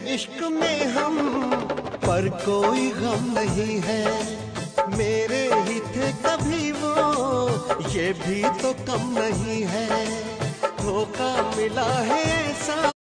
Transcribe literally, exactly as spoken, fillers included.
इश्क में हम, पर कोई गम नहीं है। मेरे ही थे कभी वो, ये भी तो कम नहीं है। धोखा मिला है ऐसा